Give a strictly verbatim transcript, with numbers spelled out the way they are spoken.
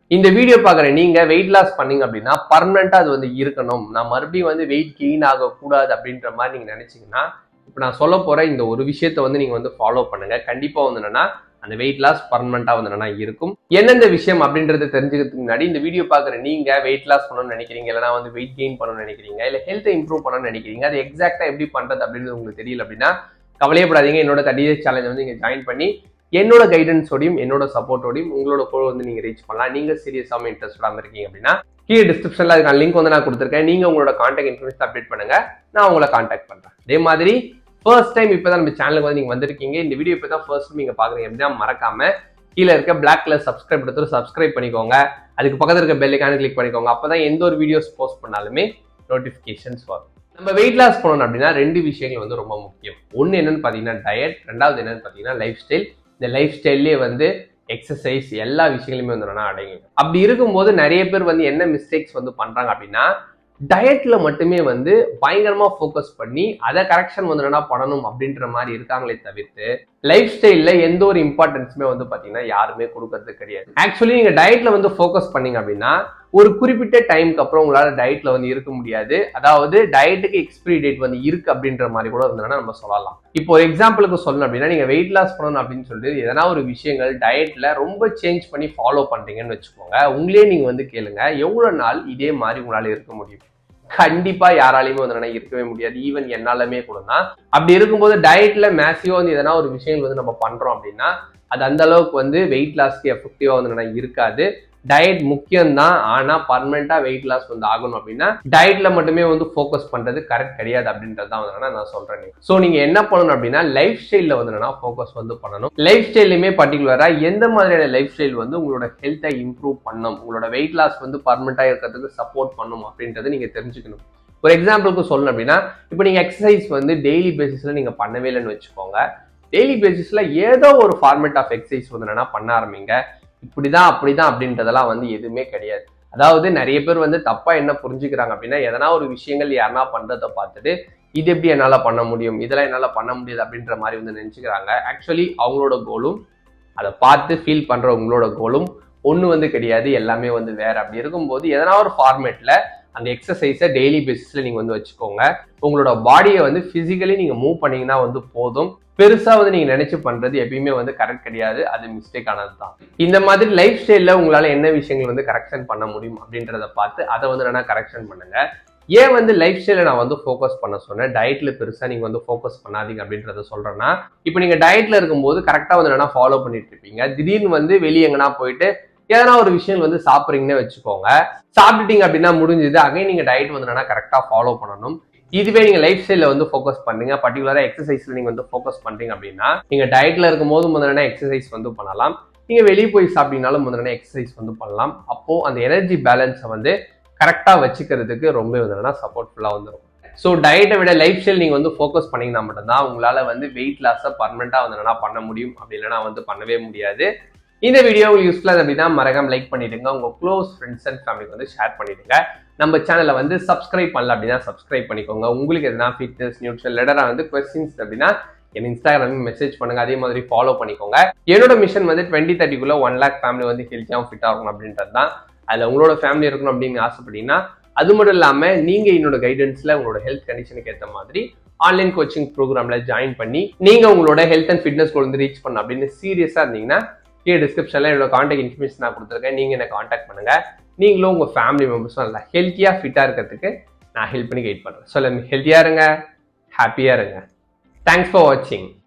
இந்த வீடியோ பார்க்குற நீங்க வெயிட் லாஸ் பண்ணீங்க அப்படின்னா பர்மனெண்டா அது வந்து இருக்கணும், நான் மறுபடியும் வந்து வெயிட் கெயின் ஆகக்கூடாது அப்படின்ற மாதிரி நீங்க நினைச்சீங்கன்னா இப்போ நான் சொல்ல போற இந்த ஒரு விஷயத்த வந்து நீங்க வந்து ஃபாலோ பண்ணுங்க. கண்டிப்பா வந்து என்னன்னா அந்த வெயிட் லாஸ் பர்மனெண்டா வந்து என்னன்னா இருக்கும். என்னென்ன விஷயம் அப்படின்றத தெரிஞ்சுக்கிறதுக்கு முன்னாடி இந்த வீடியோ பார்க்குற நீங்க வெயிட் லாஸ் பண்ணணும்னு நினைக்கிறீங்க, இல்லைனா வந்து வெயிட் கெயின் பண்ணணும்னு நினைக்கிறீங்க, இல்லை ஹெல்த்தை இம்ப்ரூவ் பண்ணணும்னு நினைக்கிறீங்க, அது எக்ஸாக்டா எப்படி பண்றது அப்படின்னு உங்களுக்கு தெரியல அப்படின்னா கவலையப்படாதீங்க. என்னோட தேர்ட்டி டேஸ் சேலஞ்ச் வந்து நீங்க ஜாயின் பண்ணி என்னோட கைடன்ஸோடையும் என்னோட சப்போர்ட்டோடையும் உங்களோட கோல் வந்து நீங்க ரீச் பண்ணலாம். நீங்க சீரியஸாம இன்ட்ரெஸ்டாம இருக்கீங்க அப்படின்னா கீழே டிஸ்கிரிப்ஷன்ல அதுக்கான லிங்க் வந்து நான் கொடுத்துருக்கேன். நீங்க உங்களோட கான்டாக்ட் இன்ஃபர்மேஷன் அப்டேட் பண்ணுங்க, நான் உங்களை கான்டாக்ட் பண்றேன். அதே மாதிரி ஃபர்ஸ்ட் டைம் இப்பதான் நம்ம சேனலுக்கு வந்து நீங்க வந்திருக்கீங்க, இந்த வீடியோ இப்போ தான் ஃபர்ஸ்ட் டைம் நீங்க பாக்குறீங்க அப்படின்னா மறக்காம கீழே இருக்க பிளாக் கலர் சப்ஸ்கிரைப் எடுத்து சப்ஸ்கிரைப் பண்ணிக்கோங்க. அதுக்கு பக்கத்துல இருக்க பெல் ஐகானை கிளிக் பண்ணிக்கோங்க. அப்பதான் எந்த ஒரு வீடியோஸ் போஸ்ட் பண்ணாலுமே நோட்டிபிகேஷன்ஸ் வரும். நம்ம வெயிட் லாஸ் பண்ணணும் அப்படின்னா ரெண்டு விஷயங்கள் வந்து ரொம்ப முக்கியம். ஒன்னு என்னன்னு பாத்தீங்கன்னா டயட், ரெண்டாவது என்னன்னு பாத்தீங்கன்னா லைஃப் ஸ்டைல். இந்த லைஃப் ஸ்டைல்லே வந்து எக்ஸசைஸ் எல்லா விஷயங்களுமே வந்து அடங்கும். அப்படி இருக்கும்போது நிறைய பேர் வந்து என்ன மிஸ்டேக்ஸ் வந்து பண்றாங்க அப்படின்னா டயட்ல மட்டுமே வந்து பயங்கரமா ஃபோக்கஸ் பண்ணி அதை கரெக்ஷன் வந்து என்ன பண்ணணும் அப்படின்ற மாதிரி இருக்காங்களே தவிர்த்து லைஃப் ஸ்டைல்ல எந்த ஒரு இம்பார்ட்டன்ஸுமே வந்து பாத்தீங்கன்னா யாருமே கொடுக்கறது கிடையாது. ஆக்சுவலி நீங்க டயட்ல வந்து ஃபோக்கஸ் பண்ணீங்க அப்படின்னா ஒரு குறிப்பிட்ட டைமுக்கு அப்புறம் உங்களால டயட்ல வந்து இருக்க முடியாது. அதாவது டயட்டுக்கு எக்ஸ்பிரி டேட் வந்து இருக்கு அப்படின்ற மாதிரி கூட வந்து நம்ம சொல்லலாம். இப்போ ஒரு எக்ஸாம்பிளுக்கு சொல்லணும் அப்படின்னா நீங்க வெயிட் லாஸ் பண்ணணும் அப்படின்னு சொல்லிட்டு எதனா ஒரு விஷயங்கள் டயட்ல ரொம்ப சேஞ்ச் பண்ணி ஃபாலோ பண்றீங்கன்னு வச்சுக்கோங்க. உங்களே நீங்க வந்து கேளுங்க, எவ்வளவு நாள் இதே மாதிரி உங்களால இருக்க முடியும்? கண்டிப்பா யாராலையுமே வந்து இருக்கவே முடியாது. ஈவன் என்னாலுமே கூட தான். அப்படி இருக்கும்போது டயட்ல மேசிவா வந்து எதனா ஒரு விஷயங்கள் வந்து நம்ம பண்றோம் அப்படின்னா அது அந்த அளவுக்கு வந்து வெயிட் லாஸ்க்கு எஃபெக்டிவா வந்து இருக்காது. டயட் முக்கியம் தான், ஆனா பர்மனெண்டா வெயிட் லாஸ் வந்து ஆகணும் அப்படின்னா டயட்ல மட்டுமே வந்து ஃபோக்கஸ் பண்றது கரெக்ட் கிடையாது அப்படின்றதான் வந்து நான் சொல்றேன். சோ நீங்க என்ன பண்ணணும் அப்படின்னா லைஃப் ஸ்டைல்ல வந்து ஃபோக்கஸ் வந்து பண்ணணும். லைஃப் ஸ்டைலுமே பர்டிகுலரா எந்த மாதிரியான லைஃப் ஸ்டைல் வந்து உங்களோட ஹெல்த்தை இம்ப்ரூவ் பண்ணும், உங்களோட வெயிட் லாஸ் வந்து பர்மனெண்டா இருக்கிறதுக்கு சப்போர்ட் பண்ணும் அப்படின்றத நீங்க தெரிஞ்சுக்கணும். ஒரு எக்ஸாம்பிளுக்கு சொல்லணும் அப்படின்னா இப்போ நீங்க எக்ஸசைஸ் வந்து டெய்லி பேசிஸ்ல நீங்க பண்ணவே இல்லைன்னு வச்சுக்கோங்க. டெய்லி பேசிஸ்ல ஏதோ ஒரு ஃபார்மேட் ஆஃப் எக்ஸசைஸ் வந்து என்னன்னா பண்ண ஆரம்பிங்க. இப்படிதான் அப்படிதான் அப்படின்றதெல்லாம் வந்து எதுவுமே கிடையாது. அதாவது நிறைய பேர் வந்து தப்பா என்ன புரிஞ்சுக்கிறாங்க அப்படின்னா எதனா ஒரு விஷயங்கள் யாருன்னா பண்றதை பார்த்துட்டு இது எப்படி என்னால பண்ண முடியும், இதெல்லாம் என்னால பண்ண முடியாது அப்படின்ற மாதிரி வந்து நினைச்சுக்கிறாங்க. ஆக்சுவலி அவங்களோட கோலும் அதை பார்த்து ஃபீல் பண்ற உங்களோட கோலும் ஒண்ணு வந்து கிடையாது, எல்லாமே வந்து வேற. அப்படி இருக்கும்போது எதனா ஒரு ஃபார்மேட்ல அந்த எக்ஸசைஸை டெய்லி பேசிஸ்ல நீங்க வந்து வச்சுக்கோங்க. உங்களோட பாடியை வந்து பிசிக்கலி நீங்க மூவ் பண்ணீங்கன்னா வந்து போதும். பெருசா வந்து நீங்க நினைச்சு பண்றது எப்பயுமே வந்து கரெக்ட் கிடையாது, அது மிஸ்டேக் ஆனது தான். இந்த மாதிரி லைஃப் ஸ்டைல்ல உங்களால என்ன விஷயங்கள் வந்து கரெக்ஷன் பண்ண முடியும் அப்படின்றத பார்த்து அதை வந்து நான் கரெக்ஷன் பண்ணுங்க. ஏன் வந்து லைஃப் ஸ்டைல நான் வந்து ஃபோக்கஸ் பண்ண சொன்னேன், டயட்ல பெருசா நீங்க வந்து ஃபோக்கஸ் பண்ணாதீங்க அப்படின்றத சொல்றேன்னா இப்போ நீங்க டயட்ல இருக்கும்போது கரெக்டா வந்து என்ன ஃபாலோ பண்ணிட்டு இருப்பீங்க. திடீர்னு வந்து வெளியே எங்கன்னா போயிட்டு எதனா ஒரு விஷயம் வந்து சாப்பிட்றீங்கன்னு வச்சுக்கோங்க. சாப்பிட்டுட்டீங்க அப்படின்னா முடிஞ்சது, அகைன் நீங்க டயட் வந்து என்ன கரெக்டா ஃபாலோ பண்ணணும். இதுவே நீங்க லைஃப் ஸ்டைல வந்து ஃபோக்கஸ் பண்றீங்க, பர்டிகுலரா எக்ஸசைஸ்ல நீங்க வந்து ஃபோக்கஸ் பண்றீங்க அப்படின்னா நீங்க டயட்ல இருக்கும் போது முதல்ல எக்ஸசைஸ் வந்து பண்ணலாம், நீங்க வெளியே போய் சாப்பிட்டீங்கனாலும் முதல்ல எக்ஸசைஸ் வந்து பண்ணலாம். அப்போ அந்த எனர்ஜி பேலன்ஸை வந்து கரெக்டா வச்சுக்கிறதுக்கு ரொம்ப வந்து சப்போர்ட்ஃபுல்லா வந்துடும். ஸோ டயட்டை விட லைஃப் ஸ்டைல் நீங்க வந்து ஃபோக்கஸ் பண்ணீங்கன்னா மட்டும்தான் உங்களால வந்து வெயிட் லாஸை பர்மனெண்டா வந்து என்ன பண்ண முடியும், அப்படி இல்லைன்னா வந்து பண்ணவே முடியாது. இந்த வீடியோ உங்களுக்கு யூஸ்ஃபுல்லா அப்படின்னா மறக்காம லைக் பண்ணிடுங்க, உங்க க்ளோஸ் ஃப்ரெண்ட்ஸ் அண்ட் ஃபேமிலிக்கு வந்து ஷேர் பண்ணிடுங்க. நம்ம சேனலை வந்து சப்ஸ்கிரைப் பண்ணல அப்படின்னா சப்ஸ்கிரைப் பண்ணிக்கோங்க. உங்களுக்கு எதனா ஃபிட்னஸ் நியூட்ரிஷன் ரிலேட்டடா வந்து கொஸ்டின்ஸ் அப்படின்னா என் இன்ஸ்டாகிராம் மெசேஜ் பண்ணுங்க, அதே மாதிரி ஃபாலோ பண்ணிக்கோங்க. என்னோட மிஷன் வந்து டுவெண்ட்டி தேர்ட்டிக்குள்ள ஒன் லேக் ஃபேமிலி வந்து ஹெல்த்தியாகவும் ஃபிட்டா இருக்கும் அப்படின்றது தான். அதுல உங்களோட ஃபேமிலி இருக்கணும் அப்படின்னு ஆசைப்பட்டீங்கன்னா அது மட்டும் இல்லாம நீங்க என்னோட கைடன்ஸ்ல உங்களோட ஹெல்த் கண்டிஷனுக்கு ஏற்ற மாதிரி ஆன்லைன் கோச்சிங் ப்ரோக்ராம்ல ஜாயின் பண்ணி நீங்க உங்களோட ஹெல்த் அண்ட் ஃபிட்னஸ் கோல் வந்து ரீச் பண்ண அப்படின்னு சீரியஸா இருந்தீங்கன்னா கீழே டிஸ்கிரிப்ஷன்ல என்னோட கான்டாக்ட் இன்ஃபர்மேஷன் நான் கொடுத்துருக்கேன், நீங்க என்ன கான்டாக்ட் பண்ணுங்க. நீங்களும் உங்க ஃபேமிலி மெம்பர்ஸும் நல்லா ஹெல்த்தியா ஃபிட்டா இருக்கிறதுக்கு நான் ஹெல்ப் பண்ணி கைட் பண்றேன். ஸோ ஹெல்த்தியா இருங்க, ஹாப்பியா இருங்க. தேங்க்ஸ் ஃபார் வாட்சிங்.